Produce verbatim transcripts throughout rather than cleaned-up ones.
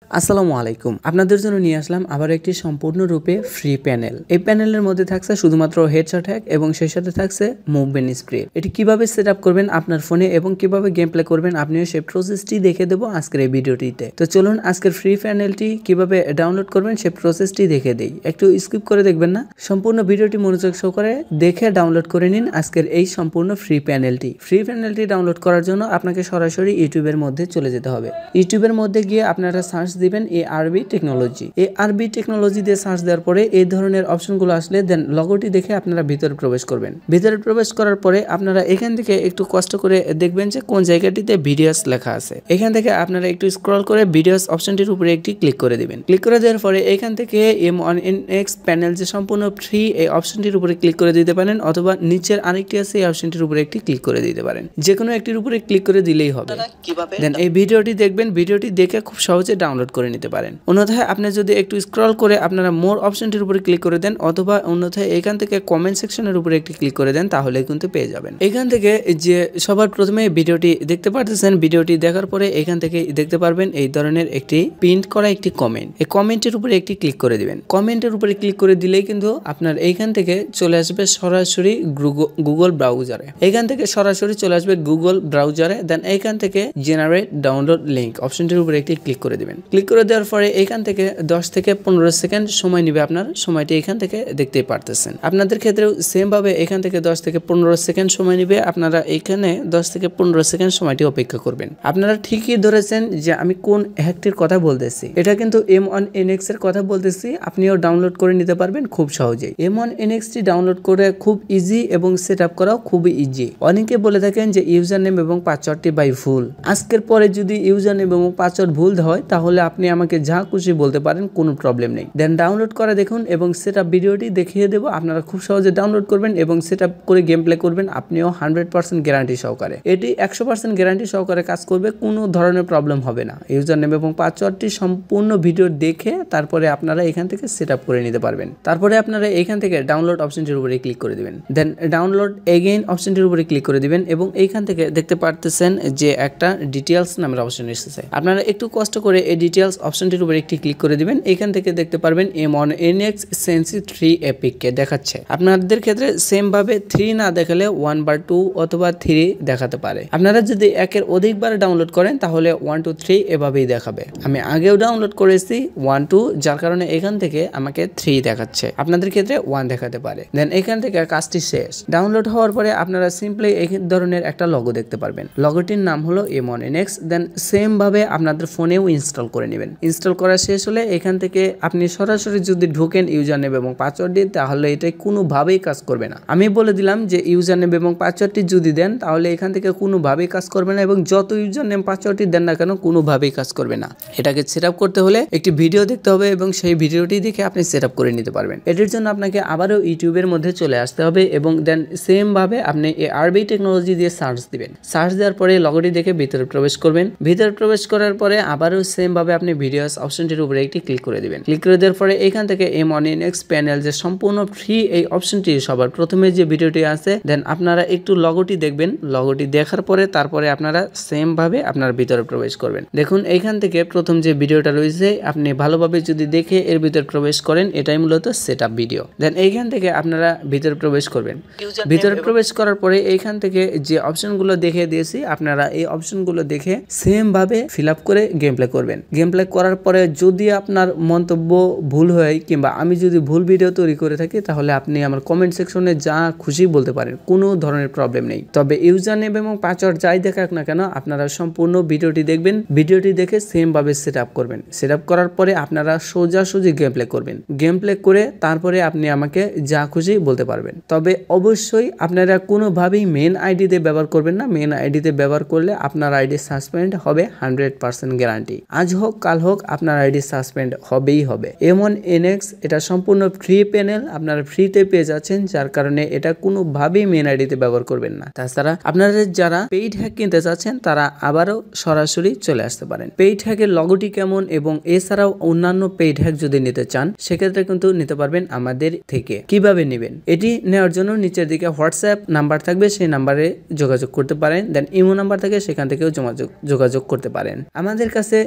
আসসালামু আলাইকুম আপনাদের জন্য নিয়ে আসলাম আবার একটি সম্পূর্ণরূপে ফ্রি প্যানেল। এই প্যানেলের মধ্যে থাকছে শুধুমাত্র হেডশট হ্যাক এবং সেই সাথে থাকছে মুভমেন্ট স্প্রে। এটি কিভাবে সেট আপ করবেন আপনার ফোনে এবং কিভাবে গেম প্লে করবেন আপনিও সেই প্রসেসটি দেখে দেবো আজকের এই ভিডিওটিতে। তো চলুন আজকের ফ্রি প্যানেলটি কিভাবে ডাউনলোড করবেন সেই প্রসেসটি দেখে দেই। একটু স্কিপ করে দেখবেন না, সম্পূর্ণ ভিডিওটি মনোযোগ সহকারে দেখে ডাউনলোড করে নিন আজকের এই সম্পূর্ণ ফ্রি প্যানেলটি। ফ্রি প্যানেলটি ডাউনলোড করার জন্য আপনাকে সরাসরি ইউটিউবের মধ্যে চলে যেতে হবে। ইউটিউবের মধ্যে গিয়ে আপনারা সার্চ দিবেন এ আরবি টেকনোলজি। এ আরবি টেকনোলজি দিয়ে সার্চ দেওয়ার পরে এই ধরনের অপশনগুলো আসলে দেন লগোটি দেখে আপনারা ভিতরে প্রবেশ করবেন। ভিতরে প্রবেশ করার পরে আপনারা এখান থেকে একটু কষ্ট করে দেখবেন যে কোন জায়গাটিতে ভিডিওস লেখা আছে। এখান থেকে আপনারা একটু স্ক্রল করে ভিডিওস অপশনটির উপরে একটি ক্লিক করে দিবেন। ক্লিক করে দেওয়ার পরে এখান থেকে M one N X panel যে সম্পূর্ণ ফ্রি এই অপশনটির উপরে ক্লিক করে দিতে পারেন, অথবা নিচের আরেকটি আছে এই অপশনটির উপরে একটি ক্লিক করে দিতে পারেন। যে কোনো একটির উপরে ক্লিক করে দিলেই হবে। দেন এই ভিডিওটি দেখবেন, ভিডিওটি দেখে খুব সহজে ডাউনলোড করে নিতে পারেন। অন্যথায় আপনি যদি একটু স্ক্রল করে আপনারা মোর অপশনটির উপরে ক্লিক করে দেন, অথবা অন্যথায় এখান থেকে কমেন্ট সেকশনের উপরে একটি ক্লিক করে দেন, তাহলে কিন্তু পেয়ে যাবেন। এখান থেকে যে সবার প্রথমে ভিডিওটি দেখতে পারতেছেন, ভিডিওটি দেখার পরে এখান থেকে দেখতে পারবেন এই ধরনের একটি প্রিন্ট করা একটি কমেন্ট। এই কমেন্টের উপরে একটি ক্লিক করে দিবেন। কমেন্টের উপরে ক্লিক করে দিলেই কিন্তু আপনার এইখান থেকে চলে আসবে সরাসরি গুগল ব্রাউজারে। এখান থেকে সরাসরি চলে আসবে গুগল ব্রাউজারে। দেন এইখান থেকে জেনারেট ডাউনলোড লিঙ্ক অপশনটির উপরে একটি ক্লিক করে দিবেন। ক্লিক করে দেওয়ার পরে এখান থেকে দশ থেকে পনেরো সেকেন্ড সময় নেবে। আপনার সময়টি এখান থেকে দেখতেই পারতেছেন। আপনাদের ক্ষেত্রেও সেম ভাবে এখান থেকে দশ থেকে পনেরো সেকেন্ড সময় নেবে। আপনারা এখানে দশ থেকে পনেরো সেকেন্ড সময়টি অপেক্ষা করবেন। আপনারা ঠিকই ধরেছেন যে আমি কোন হ্যাকটির কথা বলতেছি। এটা কিন্তু এম ওয়ান এন এক্স এর কথা বলতেছি। আপনিও ডাউনলোড করে নিতে পারবেন খুব সহজেই। এম ওয়ান এন এক্স টি ডাউনলোড করে খুব ইজি এবং সেট আপ করাও খুবই ইজি। অনেকে বলে থাকেন যে ইউজার নেম এবং পাসওয়ার্ডটি বাই ভুল। আজকের পরে যদি ইউজার নেম এবং পাসওয়ার্ড ভুল হয় তাহলে আপনি আমাকে যা খুশি বলতে পারেন, কোনো প্রবলেম নেই। দেন ডাউনলোড করে দেখুন এবং সেট আপ ভিডিওটি দেখিয়ে দেবো। আপনারা খুব সহজে ডাউনলোড করবেন এবং সেট আপ করে গেম প্লে করবেন। আপনিও হান্ড্রেড পার্সেন্ট গ্যারান্টি সহকারে, এটি একশো পার্সেন্ট গ্যারান্টি সহকারে কাজ করবে, কোনো ধরনের প্রবলেম হবে না। ইউজার নেম এবং পাসওয়ার্ডটি সম্পূর্ণ ভিডিও দেখে তারপরে আপনারা এখান থেকে সেট আপ করে নিতে পারবেন। তারপরে আপনারা এখান থেকে ডাউনলোড অপশনটির উপরে ক্লিক করে দিবেন। দেন ডাউনলোড এগেইন অপশনটির উপরে ক্লিক করে দিবেন এবং এইখান থেকে দেখতে পারতেছেন যে একটা ডিটেইলস নামের অপশন এসেছে। আপনারা একটু কষ্ট করে এই ডিটেইলস অপশনটির উপরে একটি ক্লিক করে দিবেন। এখান থেকে দেখতে পারবেন M one N X sensi three epic কে দেখাচ্ছে। আপনাদের ক্ষেত্রে সেম ভাবে থ্রি না দেখালে ওয়ান বা টু অথবা থ্রি দেখাতে পারে। আপনারা যদি একের অধিকবার ডাউনলোড করেন তাহলে ওয়ান টু থ্রি এভাবেই দেখাবে। আমি আগেও ডাউনলোড করেছি ওয়ান টু, যার কারণে এখান থেকে আমাকে থ্রি দেখাচ্ছে। আপনাদের ক্ষেত্রে ওয়ান দেখাতে পারে। দেন এখান থেকে কাজটি শেষ। ডাউনলোড হওয়ার পরে আপনারা সিম্পলি এই ধরনের একটা লগো দেখতে পারবেন। লগোটির নাম হলো M one N X. Then same ভাবে আপনাদের ফোনেও ইনস্টল করে নেবেন। ইনস্টল করা শেষ হলে এখান থেকে আপনি সরাসরি যদি ঢোকেন ইউজার নেম এবং পাসওয়ার্ড দিয়ে, তাহলে এটা কোনোভাবেই কাজ করবে না। আমি বলে দিলাম যে ইউজার নেম এবং পাসওয়ার্ডটি যদি দেন তাহলে এখান থেকে কোনোভাবেই কাজ করবে না, এবং যত ইউজার নেম পাসওয়ার্ডটি দেন না কেন কোনোভাবেই কাজ করবে না। এটাকে সেট আপ করতে হলে একটি ভিডিও দেখতে হবে এবং সেই ভিডিওটি দেখে আপনি সেট আপ করে নিতে পারবেন। এটির জন্য আপনাকে আবারও ইউটিউবের মধ্যে চলে আসতে হবে এবং দেন সেম ভাবে আপনি এই আরবি টেকনোলজি দিয়ে সার্চ দিবেন। সার্চ দেওয়ার পরে লগোটি দেখে ভিতরে প্রবেশ করবেন। ভিতরে প্রবেশ করার পরে আবারও সেম ভাবে আপনি ভিডিওস অপশনটির উপরে একটি ক্লিক করে দিবেন। ক্লিক করে দেওয়ার পরে এখান থেকে M one N X panel যে সম্পূর্ণ ফ্রি এই অপশনটি সবার প্রথমে যে ভিডিওটি আছে, দেন আপনারা একটু লগোটি দেখবেন। লগোটি দেখার পরে তারপরে আপনারা সেম ভাবে আপনার ভিতরে প্রবেশ করবেন। দেখুন এইখান থেকে প্রথম যে ভিডিওটা রয়েছে আপনি ভালোভাবে যদি দেখে এর ভিতরে প্রবেশ করেন, এটাই মূলত সেট আপ ভিডিও। দেন এইখান থেকে আপনারা ভিতরে প্রবেশ করবেন। ভিতরে প্রবেশ করার পরে এইখান থেকে যে অপশনগুলো দেখে দিয়েছি আপনারা এই অপশনগুলো দেখে সেম ভাবে ফিল আপ করে গেম প্লে করবেন। গেম প্লে করার পরে যদি আপনার মন্তব্য ভুল হয় কিংবা আমি যদি ভুল ভিডিও তৈরি করে থাকি তাহলে আপনি আমার কমেন্ট সেকশনে যা খুশি বলতে পারেন, কোনো ধরনের প্রবলেম নেই। তবে ইউজার নেম এবং পাসওয়ার্ড যাই দেখাক না কেন আপনারা সম্পূর্ণ ভিডিওটি দেখবেন। ভিডিওটি দেখে সেম ভাবে সেট আপ করবেন। সেট আপ করার পরে আপনারা সোজাসুজি গেম প্লে করবেন। গেম প্লে করে তারপরে আপনি আমাকে যা খুশি বলতে পারবেন। তবে অবশ্যই আপনারা কোনোভাবেই মেন আইডিতে ব্যবহার করবেন না। মেন আইডিতে ব্যবহার করলে আপনার আইডি সাসপেন্ড হবে, হান্ড্রেড পার্সেন্ট গ্যারান্টি। আজ হোক কাল হোক আপনার আইডি সাসপেন্ড হবেই হবে। এম ওয়ান এন এক্স এটা সম্পূর্ণ ফ্রি প্যানেল, আপনারা ফ্রিতে পেয়ে যাচ্ছেন, যার কারণে এটা কোনোভাবেই মেন আইডিতে ব্যবহার করবেন না। তাছাড়া আপনারা যারা পেইড হ্যাক কিনতে চাচ্ছেন তারা আবারও সরাসরি চলে আসতে পারেন। পেইড হ্যাকের লগোটি কেমন এবং এছাড়াও অন্যান্য পেইড হ্যাক যদি নিতে চান সেক্ষেত্রে কিন্তু নিতে পারবেন আমাদের থেকে। কিভাবে নেবেন এটি নেওয়ার জন্য নিচের দিকে হোয়াটসঅ্যাপ নাম্বার থাকবে, সেই নাম্বারে যোগাযোগ করতে পারেন। দেন ইমো নাম্বার থাকে, সেখান থেকেও যোগাযোগ যোগাযোগ করতে পারেন। আমাদের কাছে যে হ্যাক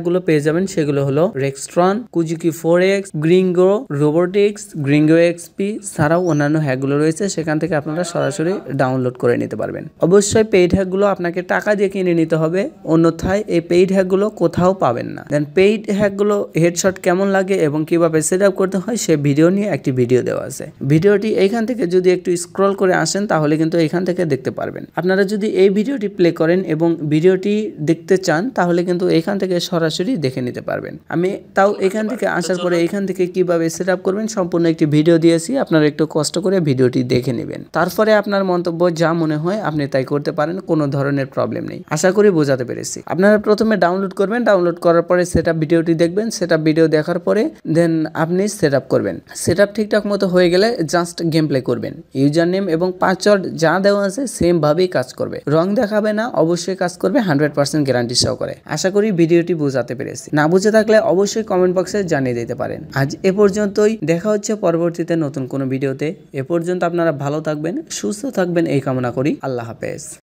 হ্যাকগুলো পেয়ে যাবেন সেগুলো হলো রেক্সট্রন, কুজুকি four X, Gringo robotics, Gringo XP ছাড়াও অন্যান্য হ্যাকগুলো রয়েছে, সেখান থেকে আপনারা সরাসরি ডাউনলোড করে নিতে পারবেন। অবশ্যই পেইড হ্যাকগুলো আপনাকে টাকা দিয়ে কিনে নিতে হবে, অন্যথায় এই পেইড হ্যাকগুলো কোথাও পাবেন না। দেন পেইড হ্যাকগুলো হেডশট কেমন লাগে এবং কিভাবে সেট আপ করতে হয় সে ভিডিও নিয়ে একটি ভিডিও দেওয়া আছে। ভিডিওটি এইখান থেকে যদি একটু স্ক্রল করে আসেন তাহলে কিন্তু এইখান থেকে দেখতে পারবেন। আপনারা যদি এই ভিডিওটি প্লে করেন এবং ভিডিওটি দেখতে চান তাহলে কিন্তু এইখান থেকে সরাসরি দেখে নিতে পারবেন। আমি তাও এখান থেকে আসার পরে এইখান থেকে কিভাবে সেট আপ করবেন সম্পূর্ণ একটি ভিডিও দিয়েছি, আপনারা একটু কষ্ট করে ভিডিওটি দেখে নেবেন। তারপরে আপনার মন্তব্য যা মনে হয় আপনি তাই করতে পারেন, কোনো ধরনের প্রবলেম নেই। আশা করি বোঝাতে পেরেছি। আপনারা প্রথমে ডাউনলোড করবেন, ডাউনলোড করার পরে সেট আপ ভিডিওটি দেখবেন, সেট আপ ভিডিও দেখার পরে দেন আপনি সেট আপ করবেন। সেট আপ ঠিকঠাক মতো হয়ে গেলে জাস্ট গেম প্লে করবেন। ইউজার নেম এবং পাসওয়ার্ড যা দেওয়া আছে সেম ভাবেই কাজ করবে, রং দেখাবে না, অবশ্যই কাজ করবে হান্ড্রেড পার্সেন্ট গ্যারান্টি সহকারে। আশা করি ভিডিওটি বোঝাতে পেরেছি। না বুঝে থাকলে অবশ্যই কমেন্ট বক্সে জানিয়ে দিতে পারেন। আজ এ পর্যন্তই, দেখা হচ্ছে পরবর্তীতে নতুন কোনো ভিডিওতে। এ পর্যন্ত আপনারা ভালো থাকবেন, সুস্থ থাকবেন এই কামনা করি। আল্লাহ হাফেজ।